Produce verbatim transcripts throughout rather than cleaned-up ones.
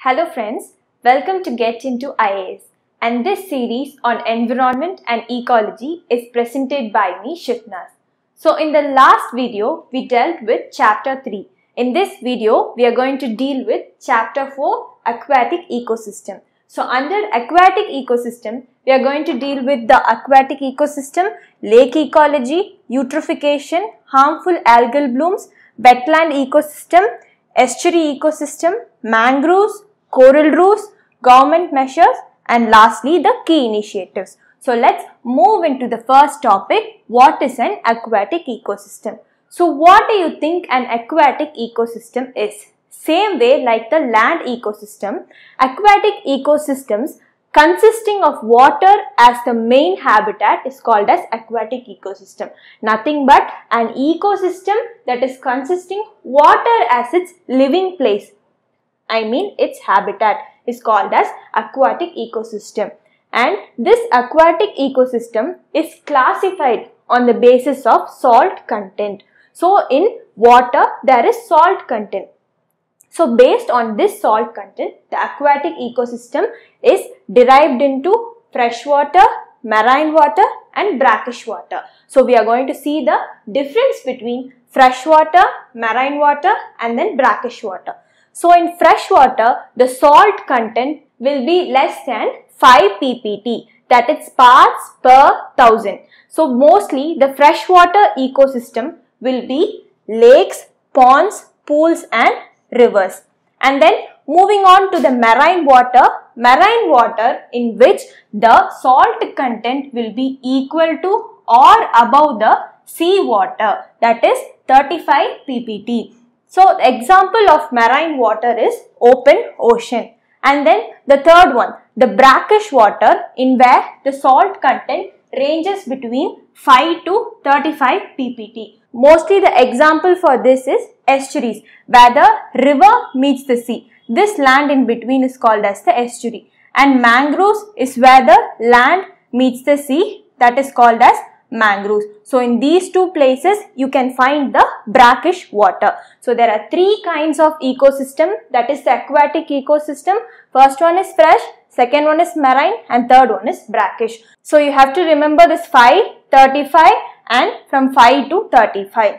Hello friends, welcome to Get Into I A S, and this series on environment and ecology is presented by me, Shifnas. So in the last video, we dealt with chapter three. In this video, we are going to deal with chapter four, aquatic ecosystem. So under aquatic ecosystem, we are going to deal with the aquatic ecosystem, lake ecology, eutrophication, harmful algal blooms, wetland ecosystem, estuary ecosystem, mangroves, coral reefs, government measures, and lastly the key initiatives. So let's move into the first topic. What is an aquatic ecosystem? So what do you think an aquatic ecosystem is? Same way like the land ecosystem, aquatic ecosystems consisting of water as the main habitat is called as aquatic ecosystem. Nothing but an ecosystem that is consisting water as its living place. I mean its habitat is called as aquatic ecosystem. And this aquatic ecosystem is classified on the basis of salt content. So in water there is salt content. So based on this salt content, the aquatic ecosystem is derived into freshwater, marine water and brackish water. So we are going to see the difference between freshwater, marine water and then brackish water. So in freshwater, the salt content will be less than five p p t, that is parts per thousand. So mostly the freshwater ecosystem will be lakes, ponds, pools and rivers. And then moving on to the marine water, marine water in which the salt content will be equal to or above the sea water, that is thirty-five p p t. So example of marine water is open ocean. And then the third one, the brackish water, in where the salt content ranges between five to thirty-five p p t. Mostly the example for this is estuaries, where the river meets the sea. This land in between is called as the estuary. And mangroves is where the land meets the sea, that is called as mangroves. So in these two places you can find the brackish water. So there are three kinds of ecosystem, that is the aquatic ecosystem. First one is fresh, second one is marine and third one is brackish. So you have to remember this five, thirty-five and from five to thirty-five.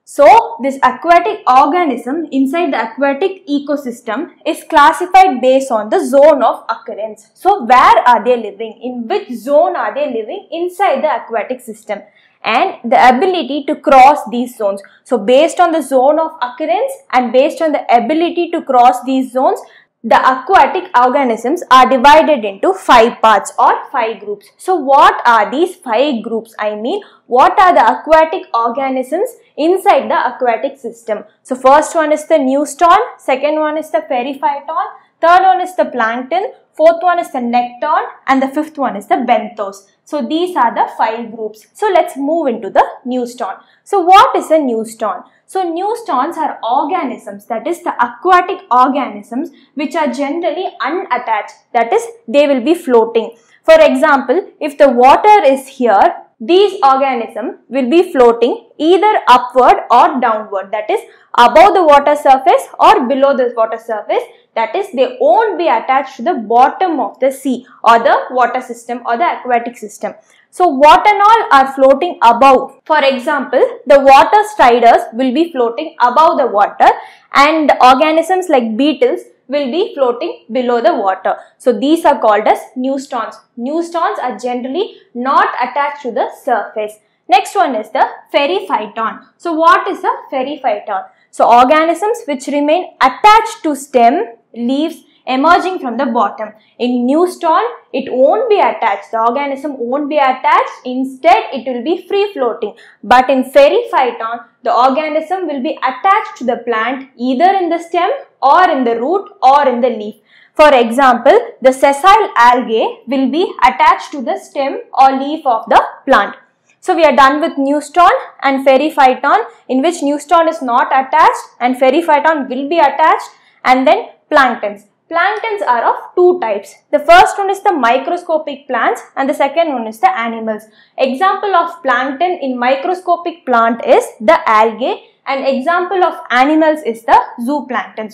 So this aquatic organism inside the aquatic ecosystem is classified based on the zone of occurrence. So where are they living? In which zone are they living inside the aquatic system? And the ability to cross these zones. So based on the zone of occurrence and based on the ability to cross these zones, the aquatic organisms are divided into five parts or five groups. So what are these five groups? I mean, what are the aquatic organisms inside the aquatic system? So first one is the neuston, second one is the periphyton, third one is the plankton, fourth one is the nekton and the fifth one is the benthos. So these are the five groups. So let's move into the neuston. So what is a neuston? So neustons are organisms, that is the aquatic organisms which are generally unattached, that is they will be floating. For example, if the water is here, these organisms will be floating either upward or downward, that is above the water surface or below the water surface, that is they won't be attached to the bottom of the sea or the water system or the aquatic system. So what and all are floating above? For example, the water striders will be floating above the water and organisms like beetles will be floating below the water. So these are called as neustons. Neustons are generally not attached to the surface. Next one is the periphyton. So what is a periphyton? So organisms which remain attached to stem, leaves, emerging from the bottom. In neuston, it won't be attached. The organism won't be attached. Instead, it will be free floating. But in periphyton, the organism will be attached to the plant either in the stem or in the root or in the leaf. For example, the sessile algae will be attached to the stem or leaf of the plant. So we are done with neuston and periphyton, in which neuston is not attached and periphyton will be attached. And then planktons. Planktons are of two types. The first one is the microscopic plants and the second one is the animals. Example of plankton in microscopic plant is the algae and example of animals is the zooplanktons.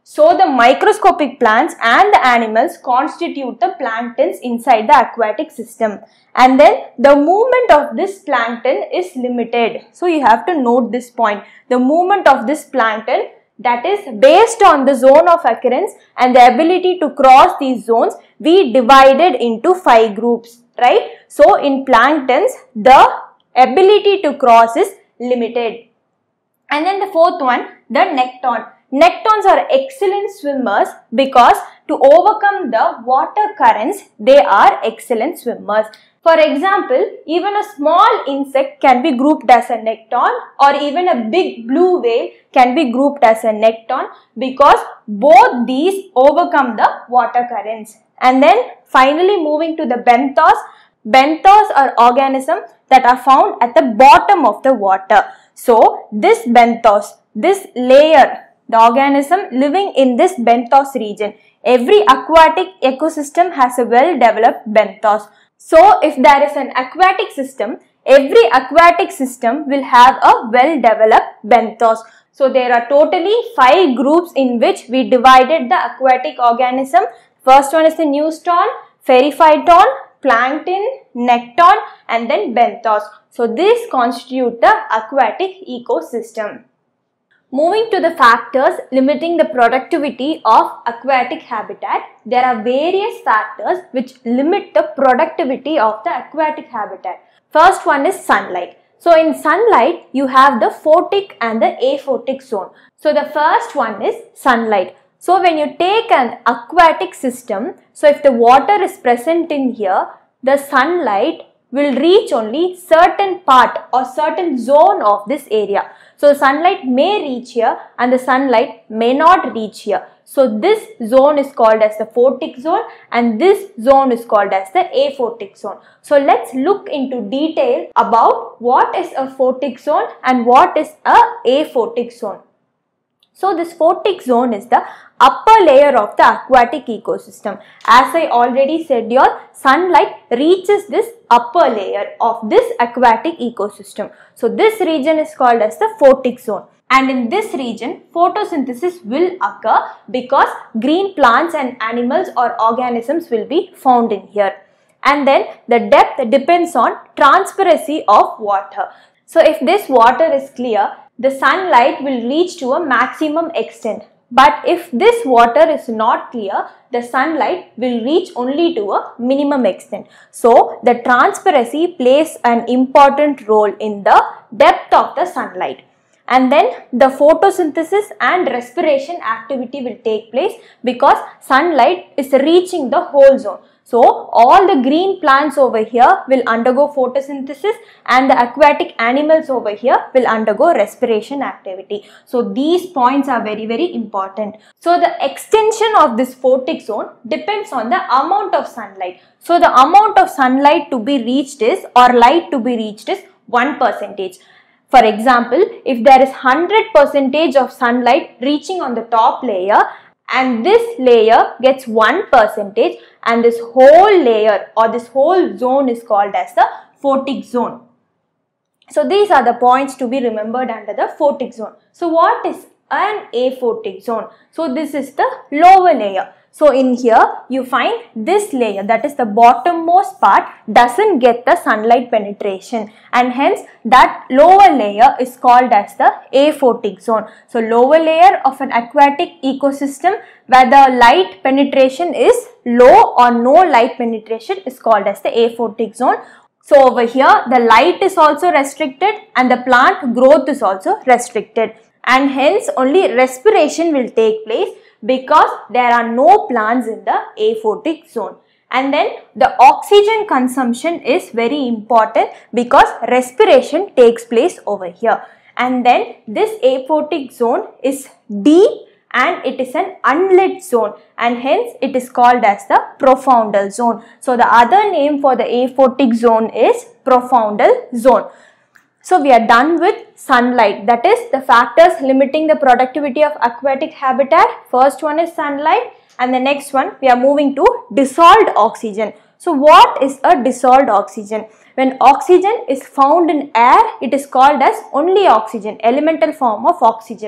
So the microscopic plants and the animals constitute the planktons inside the aquatic system. And then the movement of this plankton is limited. So you have to note this point. The movement of this plankton, that is based on the zone of occurrence and the ability to cross these zones, we divided into five groups, right? So in planktons, the ability to cross is limited. And then the fourth one, the nekton. Nektons are excellent swimmers because to overcome the water currents, they are excellent swimmers. For example, even a small insect can be grouped as a nekton, or even a big blue whale can be grouped as a nekton because both these overcome the water currents. And then finally moving to the benthos. Benthos are organisms that are found at the bottom of the water. So this benthos, this layer, the organism living in this benthos region, every aquatic ecosystem has a well-developed benthos. So if there is an aquatic system, every aquatic system will have a well-developed benthos. So there are totally five groups in which we divided the aquatic organism. First one is the neuston, periphyton, plankton, nekton, and then benthos. So these constitute the aquatic ecosystem. Moving to the factors limiting the productivity of aquatic habitat, there are various factors which limit the productivity of the aquatic habitat. First one is sunlight. So in sunlight, you have the photic and the aphotic zone. So the first one is sunlight. So when you take an aquatic system, so if the water is present in here, the sunlight will reach only certain part or certain zone of this area. So sunlight may reach here and the sunlight may not reach here. So this zone is called as the photic zone and this zone is called as the aphotic zone. So let's look into detail about what is a photic zone and what is a aphotic zone. So this photic zone is the upper layer of the aquatic ecosystem. As I already said, your sunlight reaches this upper layer of this aquatic ecosystem. So this region is called as the photic zone. And in this region, photosynthesis will occur because green plants and animals or organisms will be found in here. And then the depth depends on transparency of water. So if this water is clear, the sunlight will reach to a maximum extent. But if this water is not clear, the sunlight will reach only to a minimum extent. So the transparency plays an important role in the depth of the sunlight. And then the photosynthesis and respiration activity will take place because sunlight is reaching the whole zone. So all the green plants over here will undergo photosynthesis and the aquatic animals over here will undergo respiration activity. So these points are very very important. So the extension of this photic zone depends on the amount of sunlight. So the amount of sunlight to be reached is or light to be reached is one percentage. For example, if there is one hundred percent of sunlight reaching on the top layer and this layer gets one percentage and this whole layer or this whole zone is called as the photic zone. So these are the points to be remembered under the photic zone. So what is an aphotic zone? So this is the lower layer. So in here you find this layer, that is the bottommost part, doesn't get the sunlight penetration and hence that lower layer is called as the aphotic zone. So lower layer of an aquatic ecosystem where the light penetration is low or no light penetration is called as the aphotic zone. So over here the light is also restricted and the plant growth is also restricted and hence only respiration will take place because there are no plants in the aphotic zone. And then the oxygen consumption is very important because respiration takes place over here. And then this aphotic zone is deep and it is an unlit zone and hence it is called as the profoundal zone. So the other name for the aphotic zone is profoundal zone. So we are done with sunlight, that is the factors limiting the productivity of aquatic habitat. First one is sunlight and the next one we are moving to dissolved oxygen. So what is a dissolved oxygen? When oxygen is found in air, it is called as only oxygen, elemental form of oxygen.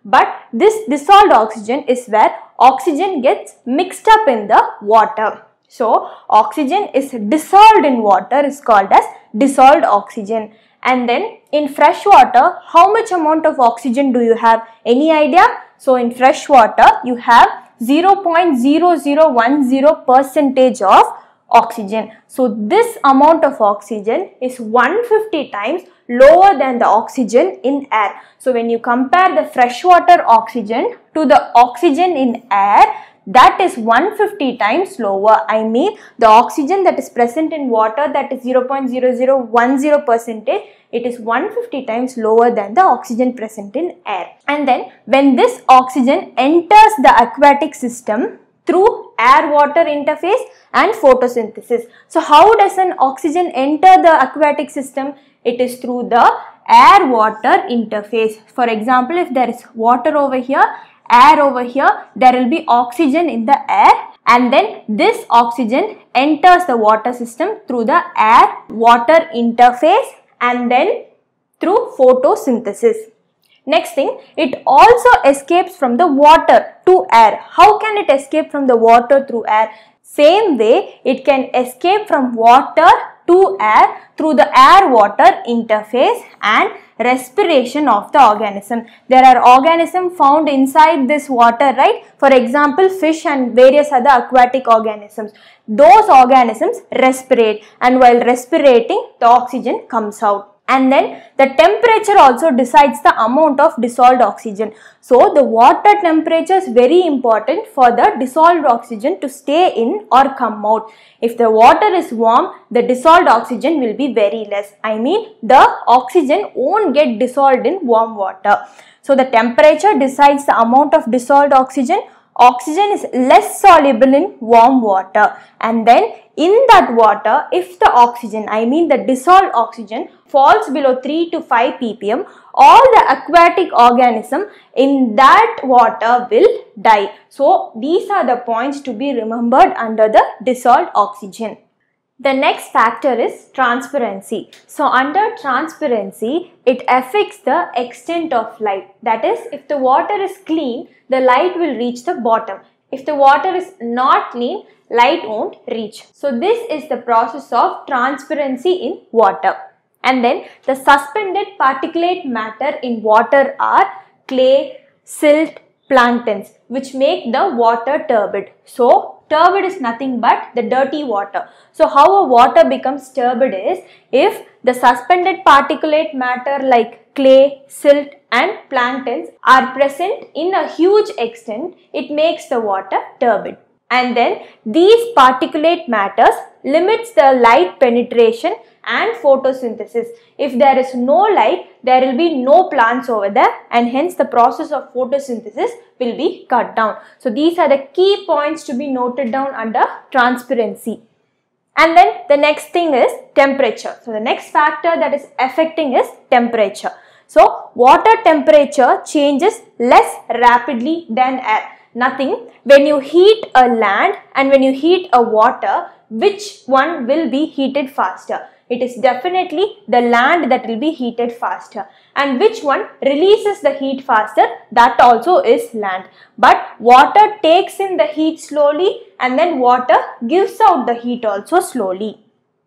but this dissolved oxygen is where oxygen gets mixed up in the water. So oxygen is dissolved in water is called as dissolved oxygen. And then in fresh water, how much amount of oxygen do you have? Any idea? So in fresh water, you have zero point zero zero one zero percentage of oxygen. So this amount of oxygen is one hundred fifty times lower than the oxygen in air. So when you compare the freshwater oxygen to the oxygen in air, that is one hundred fifty times lower. I mean the oxygen that is present in water, that is zero point zero zero one zero percentage, it is one hundred fifty times lower than the oxygen present in air. And then when this oxygen enters the aquatic system through air-water interface and photosynthesis. So how does an oxygen enter the aquatic system? It is through the air-water interface. For example, if there is water over here, air over here, there will be oxygen in the air, and then this oxygen enters the water system through the air-water interface and then through photosynthesis. Next thing, it also escapes from the water to air. How can it escape from the water through air? Same way, it can escape from water to air through the air-water interface and respiration of the organism. There are organisms found inside this water, right? For example, fish and various other aquatic organisms. Those organisms respirate, and while respirating, the oxygen comes out. And then the temperature also decides the amount of dissolved oxygen. So the water temperature is very important for the dissolved oxygen to stay in or come out. If the water is warm, the dissolved oxygen will be very less. I mean the oxygen won't get dissolved in warm water. So the temperature decides the amount of dissolved oxygen. Oxygen is less soluble in warm water, and then in that water, if the oxygen, I mean the dissolved oxygen, falls below three to five p p m, all the aquatic organism in that water will die. So these are the points to be remembered under the dissolved oxygen. The next factor is transparency. So under transparency, it affects the extent of light. That is, if the water is clean, the light will reach the bottom. If the water is not clean, light won't reach. So this is the process of transparency in water. And then the suspended particulate matter in water are clay, silt, planktons, which make the water turbid. So turbid is nothing but the dirty water. So how a water becomes turbid is if the suspended particulate matter like clay, silt and planktons are present in a huge extent, it makes the water turbid. And then these particulate matters limits the light penetration and photosynthesis. If there is no light, there will be no plants over there, and hence the process of photosynthesis will be cut down. So these are the key points to be noted down under transparency. And then the next thing is temperature. So the next factor that is affecting is temperature. So water temperature changes less rapidly than air. Nothing. When you heat a land and when you heat a water, which one will be heated faster? It is definitely the land that will be heated faster. And which one releases the heat faster? That also is land. But water takes in the heat slowly, and then water gives out the heat also slowly.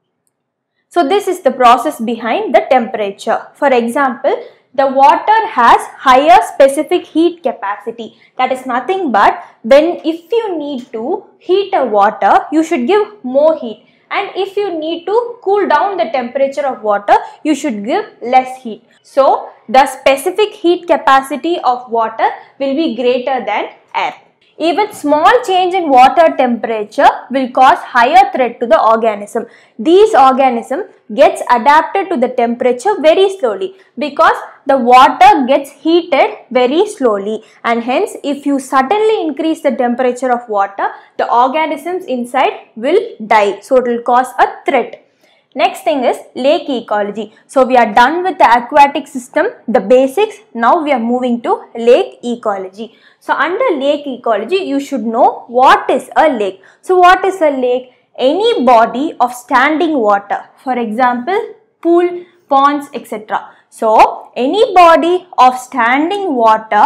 So this is the process behind the temperature. For example, the water has higher specific heat capacity. That is nothing but when if you need to heat a water, you should give more heat. And if you need to cool down the temperature of water, you should give less heat. So the specific heat capacity of water will be greater than air. Even small change in water temperature will cause higher threat to the organism. These organism gets adapted to the temperature very slowly because the water gets heated very slowly, and hence if you suddenly increase the temperature of water, the organisms inside will die. So it will cause a threat. Next thing is lake ecology. So we are done with the aquatic system, the basics. Now we are moving to lake ecology. So under lake ecology, you should know what is a lake. So what is a lake? Any body of standing water. For example, pool, ponds, et cetera. So any body of standing water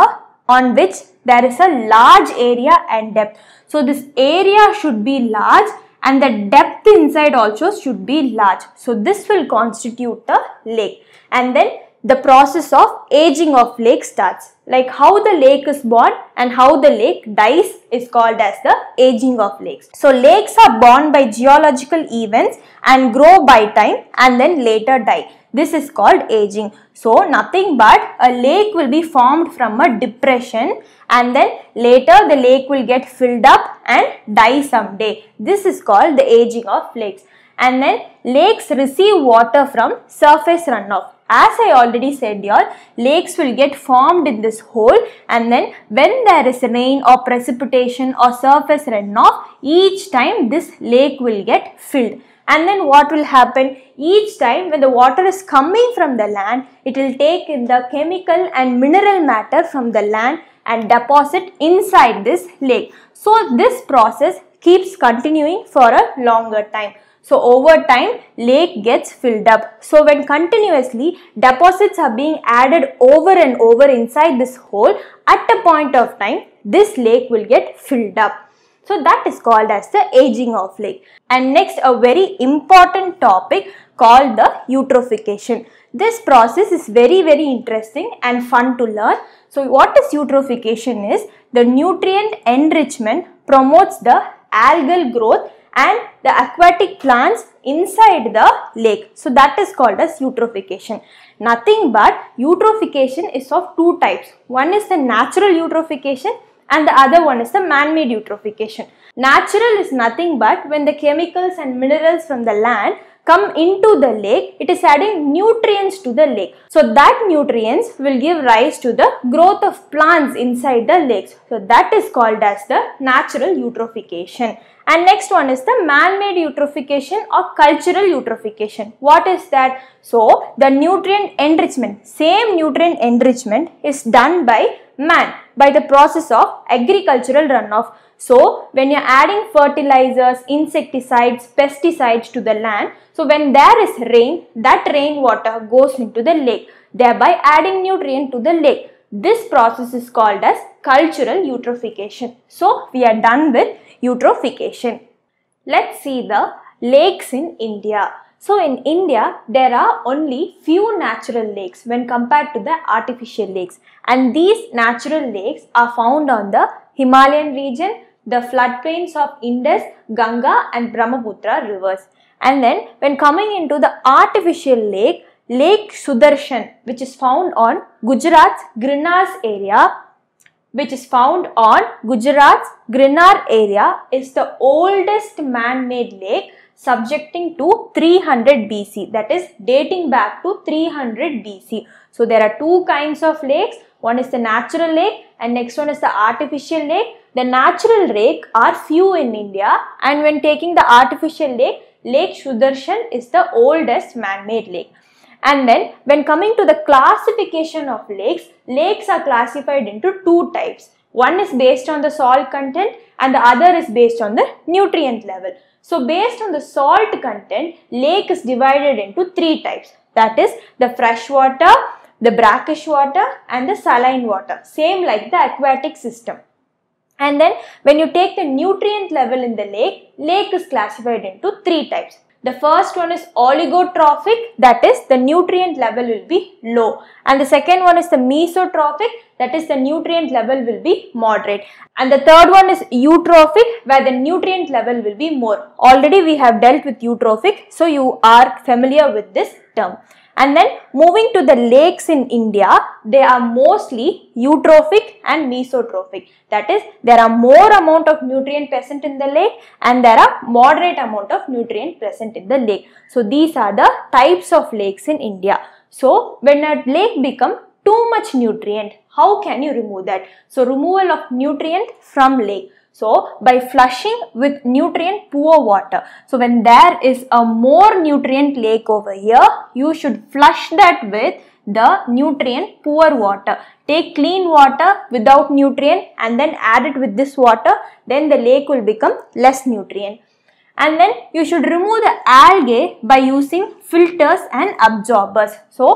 on which there is a large area and depth. So this area should be large and the depth inside also should be large. So this will constitute the lake. And then the process of aging of lake starts. Like how the lake is born and how the lake dies is called as the aging of lakes. So lakes are born by geological events and grow by time and then later die. This is called aging. So nothing but a lake will be formed from a depression and then later the lake will get filled up and die someday. This is called the aging of lakes. And then lakes receive water from surface runoff. As I already said, y'all, lakes will get formed in this hole, and then when there is rain or precipitation or surface runoff, each time this lake will get filled. And then what will happen? Each time when the water is coming from the land, it will take in the chemical and mineral matter from the land and deposit inside this lake. So this process keeps continuing for a longer time. So over time, lake gets filled up. So when continuously deposits are being added over and over inside this hole, at a point of time, this lake will get filled up. So that is called as the aging of lake. And next, a very important topic called the eutrophication. This process is very very interesting and fun to learn. So what is eutrophication is? The nutrient enrichment promotes the algal growth and the aquatic plants inside the lake. So that is called as eutrophication. Nothing but eutrophication is of two types. One is the natural eutrophication and the other one is the man-made eutrophication. Natural is nothing but when the chemicals and minerals from the land come into the lake, it is adding nutrients to the lake. So that nutrients will give rise to the growth of plants inside the lakes. So that is called as the natural eutrophication. And next one is the man-made eutrophication or cultural eutrophication. What is that? So the nutrient enrichment, same nutrient enrichment is done by man by the process of agricultural runoff. So when you are adding fertilizers, insecticides, pesticides to the land, so when there is rain, that rainwater goes into the lake, thereby adding nutrient to the lake. This process is called as cultural eutrophication. So we are done with eutrophication. Let's see the lakes in India. So in India, there are only few natural lakes when compared to the artificial lakes. And these natural lakes are found on the Himalayan region, the floodplains of Indus, Ganga and Brahmaputra rivers. And then when coming into the artificial lake, Lake Sudarshan, which is found on Gujarat's Grinar's area, which is found on Gujarat's Grinar area, is the oldest man-made lake subjecting to three hundred B C, that is dating back to three hundred B C. So there are two kinds of lakes. One is the natural lake and next one is the artificial lake. The natural lake are few in India, and when taking the artificial lake, Lake Sudarshan is the oldest man-made lake. And then when coming to the classification of lakes, lakes are classified into two types. One is based on the salt content and the other is based on the nutrient level. So based on the salt content, lake is divided into three types. That is the fresh water, the brackish water and the saline water. Same like the aquatic system. And then when you take the nutrient level in the lake, lake is classified into three types. The first one is oligotrophic, that is the nutrient level will be low. And the second one is the mesotrophic, that is the nutrient level will be moderate. And the third one is eutrophic, where the nutrient level will be more. Already we have dealt with eutrophic, so you are familiar with this term. And then moving to the lakes in India, they are mostly eutrophic and mesotrophic. That is, there are more amount of nutrient present in the lake and there are moderate amount of nutrient present in the lake. So these are the types of lakes in India. So when a lake become too much nutrient, how can you remove that? So removal of nutrient from lake. So by flushing with nutrient poor water. So when there is a more nutrient lake over here, you should flush that with the nutrient poor water. Take clean water without nutrient and then add it with this water, then the lake will become less nutrient. And then you should remove the algae by using filters and absorbers. So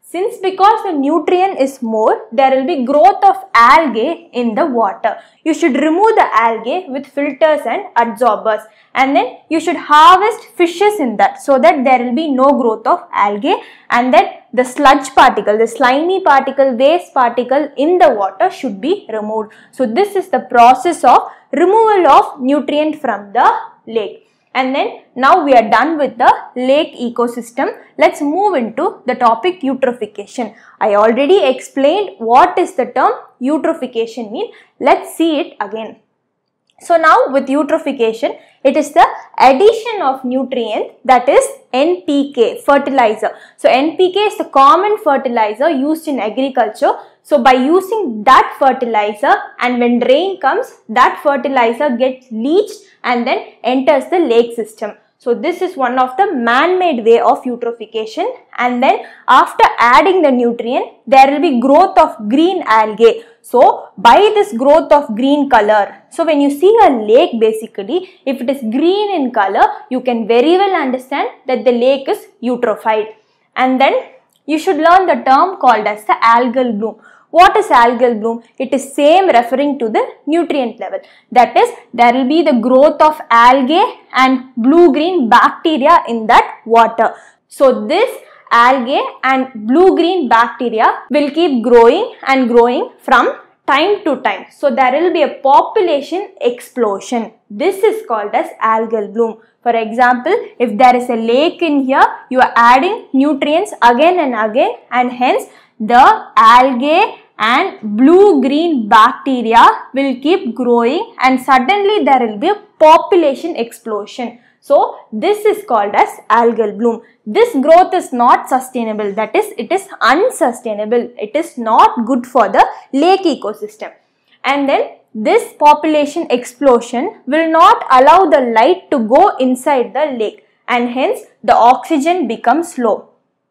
Since because the nutrient is more, there will be growth of algae in the water. You should remove the algae with filters and adsorbers, and then you should harvest fishes in that so that there will be no growth of algae, and then the sludge particle, the slimy particle, waste particle in the water should be removed. So this is the process of removal of nutrient from the lake. And then now we are done with the lake ecosystem. Let's move into the topic eutrophication. I already explained what is the term eutrophication mean. Let's see it again. So now with eutrophication, it is the addition of nutrient, that is N P K, fertilizer. So N P K is the common fertilizer used in agriculture. So by using that fertilizer, and when rain comes, that fertilizer gets leached and then enters the lake system. So this is one of the man-made way of eutrophication, and then after adding the nutrient, there will be growth of green algae. So by this growth of green color, so when you see a lake, basically if it is green in color, you can very well understand that the lake is eutrophied. And then you should learn the term called as the algal bloom. What is algal bloom? It is same referring to the nutrient level. That is, there will be the growth of algae and blue-green bacteria in that water. So this algae and blue-green bacteria will keep growing and growing from time to time. So there will be a population explosion. This is called as algal bloom. For example, if there is a lake in here, you are adding nutrients again and again, and hence the algae and blue-green bacteria will keep growing, and suddenly there will be a population explosion. So this is called as algal bloom. This growth is not sustainable, that is, it is unsustainable. It is not good for the lake ecosystem. And then this population explosion will not allow the light to go inside the lake, and hence the oxygen becomes low.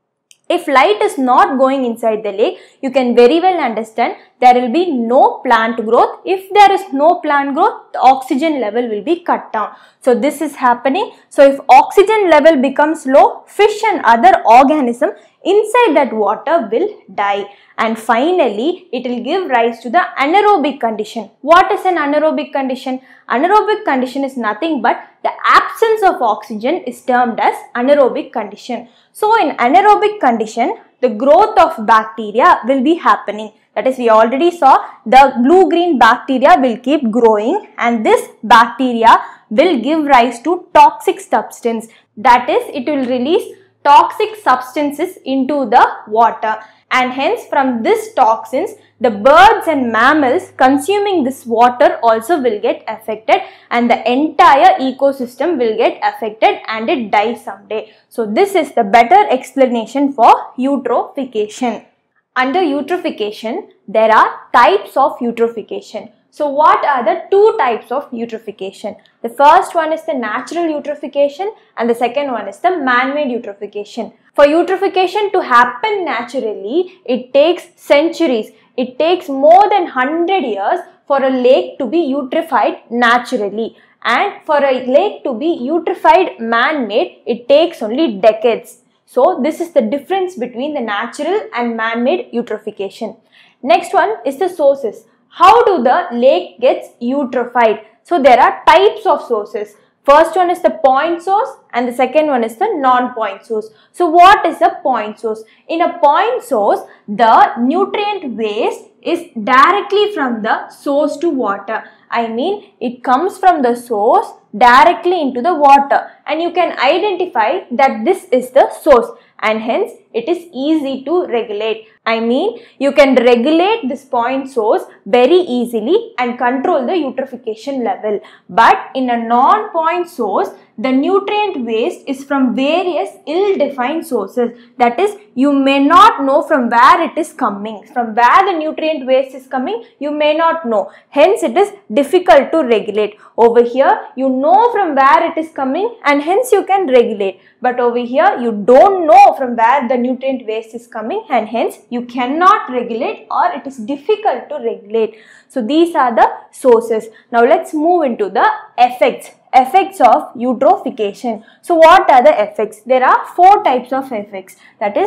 If light is not going inside the lake, you can very well understand there will be no plant growth. If there is no plant growth, the oxygen level will be cut down. So this is happening. So if oxygen level becomes low, fish and other organisms inside that water will die. And finally, it will give rise to the anaerobic condition. What is an anaerobic condition? Anaerobic condition is nothing but the absence of oxygen is termed as anaerobic condition. So in anaerobic condition, the growth of bacteria will be happening. That is, we already saw the blue-green bacteria will keep growing, and this bacteria will give rise to toxic substance. That is, it will release toxic substances into the water, and hence from this toxins, the birds and mammals consuming this water also will get affected, and the entire ecosystem will get affected and it dies someday. So this is the better explanation for eutrophication. Under eutrophication, there are types of eutrophication. So what are the two types of eutrophication? The first one is the natural eutrophication, and the second one is the man-made eutrophication. For eutrophication to happen naturally, it takes centuries. It takes more than one hundred years for a lake to be eutrophied naturally. And for a lake to be eutrophied man-made, it takes only decades. So this is the difference between the natural and man-made eutrophication. Next one is the sources. How do the lake gets eutrophied? So there are types of sources. First one is the point source, and the second one is the non-point source. So what is a point source? In a point source, the nutrient waste is directly from the source to water. I mean, it comes from the source directly into the water, and you can identify that this is the source, and hence it is easy to regulate. I mean, you can regulate this point source very easily and control the eutrophication level. But in a non-point source, the nutrient waste is from various ill-defined sources. That is, you may not know from where it is coming. From where the nutrient waste is coming, you may not know. Hence, it is difficult to regulate. Over here, you know from where it is coming, and hence you can regulate. But over here, you don't know from where the nutrient waste is coming, and hence you cannot regulate, or it is difficult to regulate. So these are the sources. Now let's move into the effects. Effects of eutrophication. So what are the effects? There are four types of effects. That is,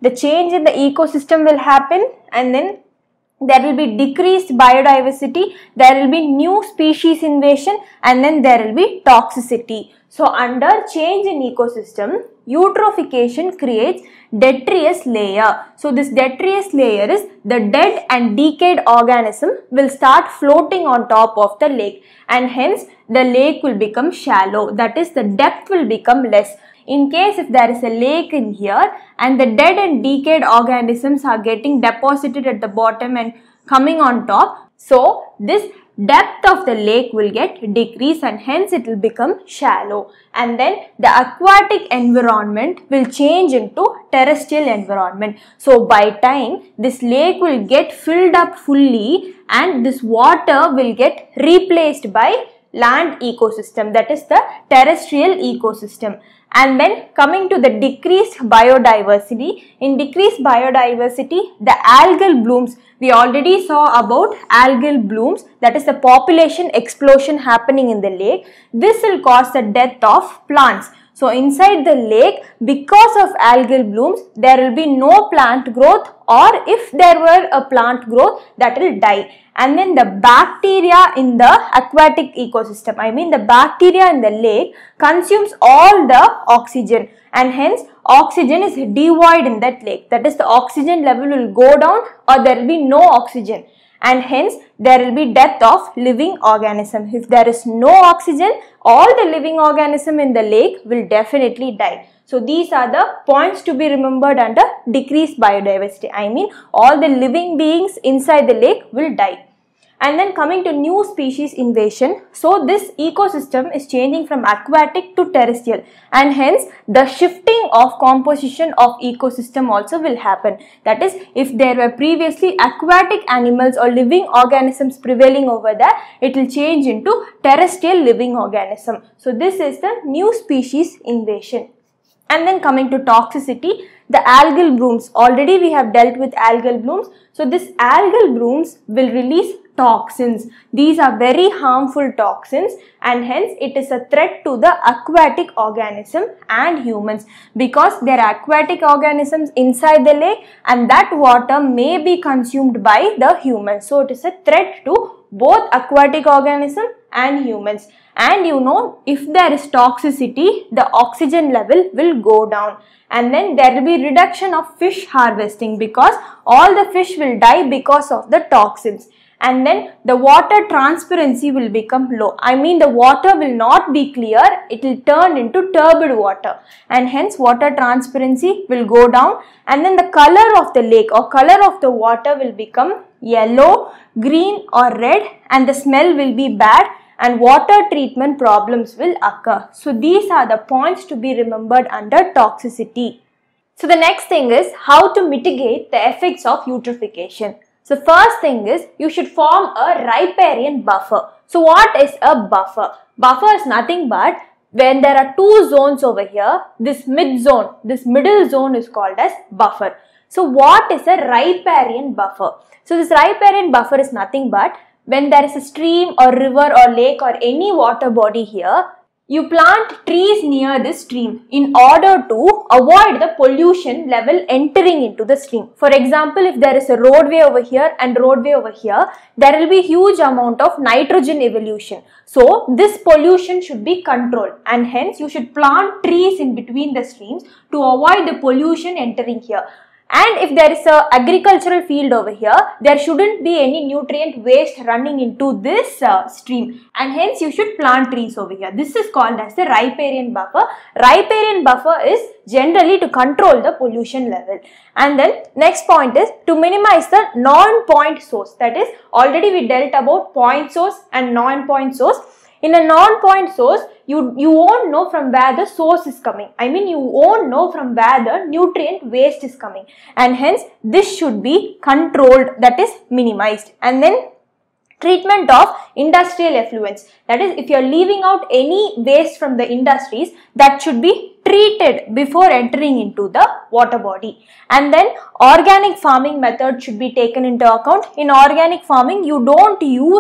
the change in the ecosystem will happen, and then there will be decreased biodiversity, there will be new species invasion, and then there will be toxicity. So under change in ecosystem, eutrophication creates detritus layer. So this detritus layer is the dead and decayed organism will start floating on top of the lake, and hence the lake will become shallow, that is the depth will become less. In case if there is a lake in here and the dead and decayed organisms are getting deposited at the bottom and coming on top, so this depth of the lake will get decreased and hence it will become shallow, and then the aquatic environment will change into terrestrial environment. So by time this lake will get filled up fully and this water will get replaced by land ecosystem, that is the terrestrial ecosystem. And then coming to the decreased biodiversity, in decreased biodiversity, the algal blooms, we already saw about algal blooms, that is the population explosion happening in the lake. This will cause the death of plants. So inside the lake, because of algal blooms, there will be no plant growth, or if there were a plant growth, that will die. And then the bacteria in the aquatic ecosystem, I mean the bacteria in the lake consumes all the oxygen, and hence oxygen is devoid in that lake, that is the oxygen level will go down or there will be no oxygen, and hence there will be death of living organism. If there is no oxygen, all the living organism in the lake will definitely die. So these are the points to be remembered under decreased biodiversity. I mean all the living beings inside the lake will die. And then coming to new species invasion, so this ecosystem is changing from aquatic to terrestrial, and hence the shifting of composition of ecosystem also will happen. That is, if there were previously aquatic animals or living organisms prevailing over there, it will change into terrestrial living organism. So this is the new species invasion. And then coming to toxicity, the algal blooms, already we have dealt with algal blooms. So this algal blooms will release toxins. These are very harmful toxins, and hence it is a threat to the aquatic organism and humans, because there are aquatic organisms inside the lake and that water may be consumed by the humans. So it is a threat to both aquatic organism and humans. And you know, if there is toxicity, the oxygen level will go down, and then there will be reduction of fish harvesting because all the fish will die because of the toxins. And then the water transparency will become low. I mean the water will not be clear, it will turn into turbid water, and hence water transparency will go down, and then the color of the lake or color of the water will become yellow, green or red, and the smell will be bad, and water treatment problems will occur. So these are the points to be remembered under toxicity. So the next thing is how to mitigate the effects of eutrophication. So first thing is you should form a riparian buffer. So what is a buffer? Buffer is nothing but when there are two zones over here, this mid zone, this middle zone is called as buffer. So what is a riparian buffer? So this riparian buffer is nothing but when there is a stream or river or lake or any water body here, you plant trees near this stream in order to avoid the pollution level entering into the stream. For example, if there is a roadway over here and roadway over here, there will be huge amount of nitrogen evolution. So this pollution should be controlled, and hence you should plant trees in between the streams to avoid the pollution entering here. And if there is a agricultural field over here, there shouldn't be any nutrient waste running into this uh, stream, and hence you should plant trees over here. This is called as the riparian buffer. Riparian buffer is generally to control the pollution level. And then next point is to minimize the non-point source. That is, already we dealt about point source and non-point source. In a non-point source, you, you won't know from where the source is coming. I mean, you won't know from where the nutrient waste is coming. And hence, this should be controlled, that is minimized. And then, treatment of industrial effluents. That is, if you are leaving out any waste from the industries, that should be treated before entering into the water body. And then, organic farming method should be taken into account. In organic farming, you don't use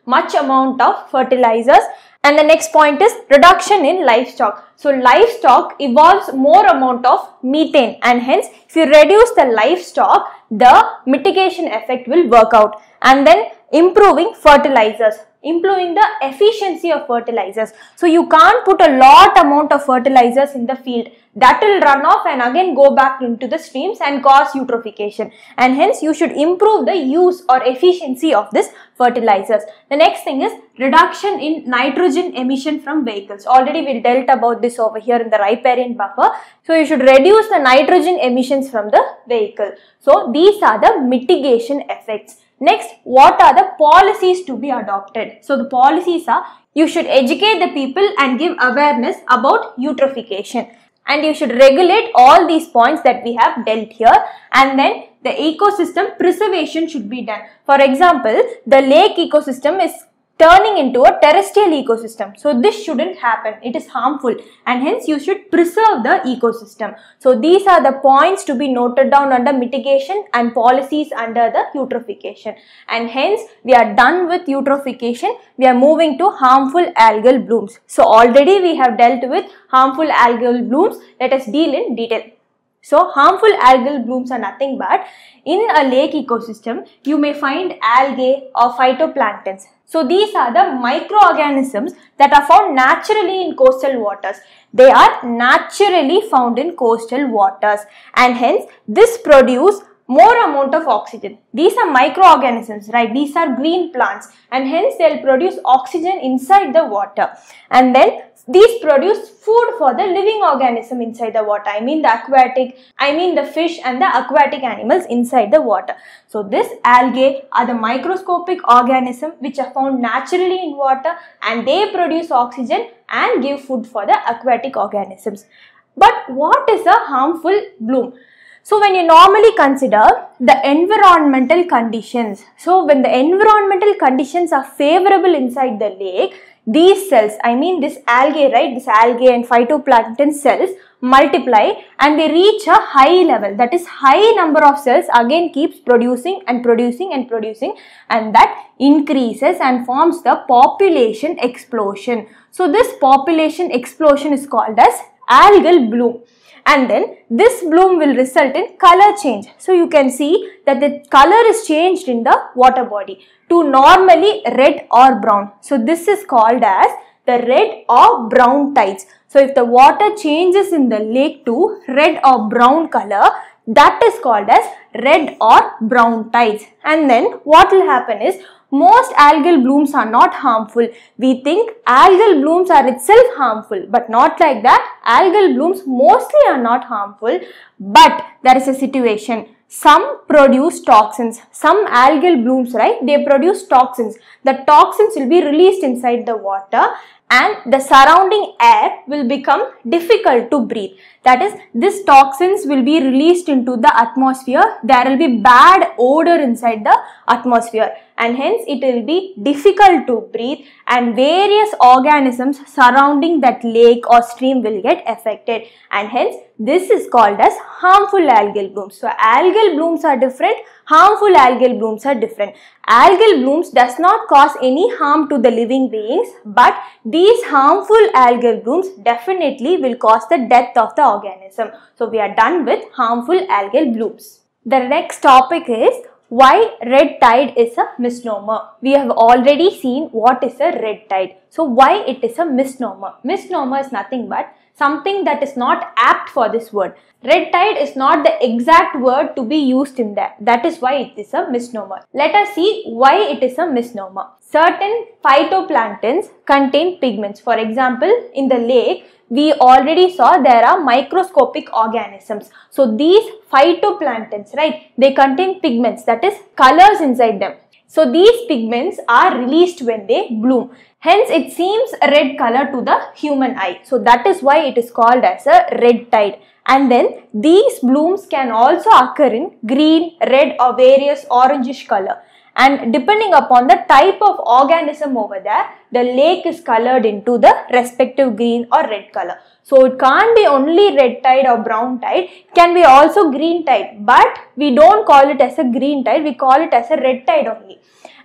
much amount of fertilizers. And the next point is reduction in livestock. So livestock evolves more amount of methane, and hence if you reduce the livestock, the mitigation effect will work out. And then improving fertilizers, improving the efficiency of fertilizers. So you can't put a lot amount of fertilizers in the field. That will run off and again go back into the streams and cause eutrophication. And hence you should improve the use or efficiency of this fertilizers. The next thing is reduction in nitrogen emission from vehicles. Already we dealt about this over here in the riparian buffer. So you should reduce the nitrogen emissions from the vehicle. So these are the mitigation effects. Next, what are the policies to be adopted? So the policies are, you should educate the people and give awareness about eutrophication. And you should regulate all these points that we have dealt here. And then the ecosystem preservation should be done. For example, the lake ecosystem is turning into a terrestrial ecosystem. So this shouldn't happen. It is harmful, and hence you should preserve the ecosystem. So these are the points to be noted down under mitigation and policies under the eutrophication. And hence we are done with eutrophication. We are moving to harmful algal blooms. So already we have dealt with harmful algal blooms. Let us deal in detail. So harmful algal blooms are nothing but, in a lake ecosystem you may find algae or phytoplanktons. So these are the microorganisms that are found naturally in coastal waters. They are naturally found in coastal waters, and hence this produce more amount of oxygen. These are microorganisms, right? These are green plants, and hence they will produce oxygen inside the water. And then these produce food for the living organism inside the water. I mean the aquatic, I mean the fish and the aquatic animals inside the water. So this algae are the microscopic organisms which are found naturally in water, and they produce oxygen and give food for the aquatic organisms. But what is a harmful bloom? So when you normally consider the environmental conditions, so when the environmental conditions are favorable inside the lake, these cells, I mean this algae, right, this algae and phytoplankton cells multiply and they reach a high level. That is, high number of cells again keeps producing and producing and producing, and that increases and forms the population explosion. So this population explosion is called as algal bloom. And then this bloom will result in color change. So you can see that the color is changed in the water body to normally red or brown. So this is called as the red or brown tides. So if the water changes in the lake to red or brown color, that is called as red or brown tides. And then what will happen is, most algal blooms are not harmful. We think algal blooms are itself harmful, but not like that. Algal blooms mostly are not harmful, but there is a situation. Some produce toxins. Some algal blooms, right, they produce toxins. The toxins will be released inside the water, and the surrounding air will become difficult to breathe. That is, these toxins will be released into the atmosphere. There will be bad odor inside the atmosphere, and hence it will be difficult to breathe, and various organisms surrounding that lake or stream will get affected, and hence this is called as harmful algal blooms. So algal blooms are different, harmful algal blooms are different. Algal blooms does not cause any harm to the living beings, but these harmful algal blooms definitely will cause the death of the organism. So we are done with harmful algal blooms. The next topic is why red tide is a misnomer. We have already seen what is a red tide. So why it is a misnomer? Misnomer is nothing but something that is not apt for this word. Red tide is not the exact word to be used in there. That is why it is a misnomer. Let us see why it is a misnomer. Certain phytoplanktons contain pigments. For example, in the lake, we already saw there are microscopic organisms. So these phytoplanktons, right, they contain pigments, that is colors inside them. So these pigments are released when they bloom. Hence it seems a red color to the human eye. So that is why it is called as a red tide. And then these blooms can also occur in green, red or various orangish color. And depending upon the type of organism over there, the lake is colored into the respective green or red color. So it can't be only red tide or brown tide, it can be also green tide, but we don't call it as a green tide, we call it as a red tide only.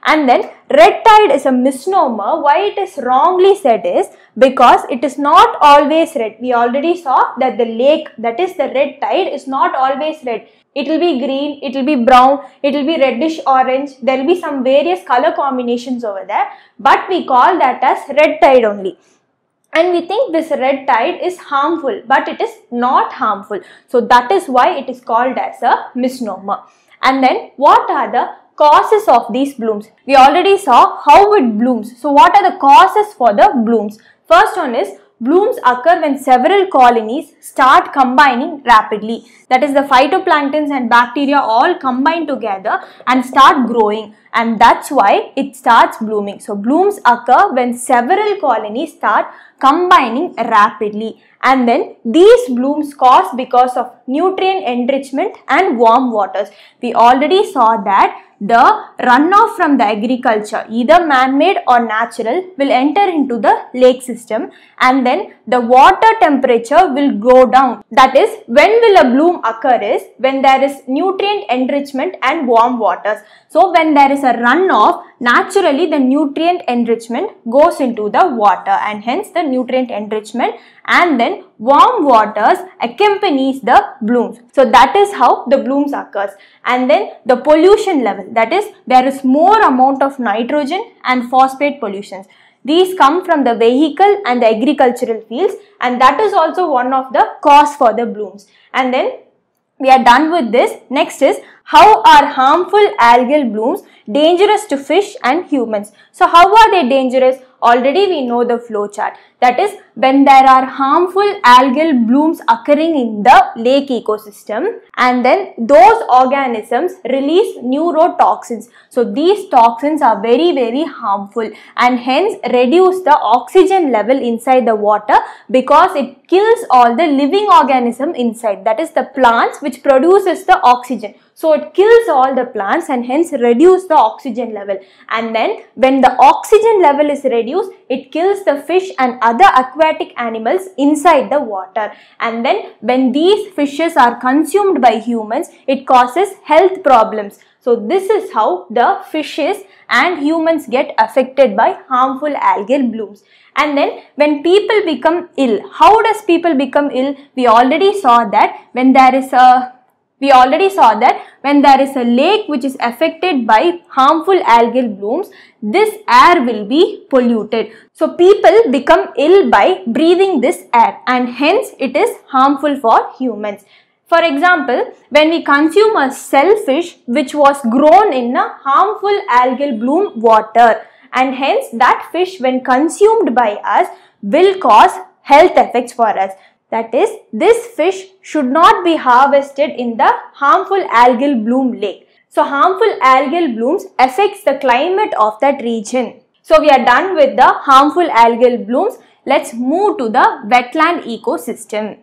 And then red tide is a misnomer. Why it is wrongly said is because it is not always red. We already saw that the lake, that is the red tide, is not always red. It will be green, it will be brown, it will be reddish orange. There will be some various color combinations over there, but we call that as red tide only. And we think this red tide is harmful, but it is not harmful. So that is why it is called as a misnomer. And then what are the causes of these blooms? We already saw how it blooms. So what are the causes for the blooms? First one is blooms occur when several colonies start combining rapidly. That is, the phytoplanktons and bacteria all combine together and start growing, and that's why it starts blooming. So blooms occur when several colonies start combining rapidly, and then these blooms cause because of nutrient enrichment and warm waters. We already saw that the runoff from the agriculture, either man-made or natural, will enter into the lake system, and then the water temperature will go down. That is, when will a bloom occur is when there is nutrient enrichment and warm waters. So when there is a runoff, naturally the nutrient enrichment goes into the water, and hence the nutrient enrichment and then warm waters accompanies the blooms. So that is how the blooms occurs. And then the pollution level, that is, there is more amount of nitrogen and phosphate pollutions. These come from the vehicle and the agricultural fields, and that is also one of the cause for the blooms. And then we are done with this. Next is, how are harmful algal blooms dangerous to fish and humans? So how are they dangerous? Already we know the flow chart. That is, when there are harmful algal blooms occurring in the lake ecosystem, and then those organisms release neurotoxins. So these toxins are very very harmful, and hence reduce the oxygen level inside the water, because it kills all the living organism inside. That is the plants which produces the oxygen. So it kills all the plants and hence reduce the oxygen level. And then when the oxygen level is reduced, it kills the fish and other aquatic animals inside the water. And then when these fishes are consumed by humans, it causes health problems. So this is how the fishes and humans get affected by harmful algal blooms. And then when people become ill, how does people become ill? We already saw that when there is a We already saw that when there is a lake which is affected by harmful algal blooms, this air will be polluted. So people become ill by breathing this air, and hence it is harmful for humans. For example, when we consume a shellfish which was grown in a harmful algal bloom water, and hence that fish when consumed by us will cause health effects for us. That is, this fish should not be harvested in the harmful algal bloom lake. So harmful algal blooms affects the climate of that region. So we are done with the harmful algal blooms. Let's move to the wetland ecosystem.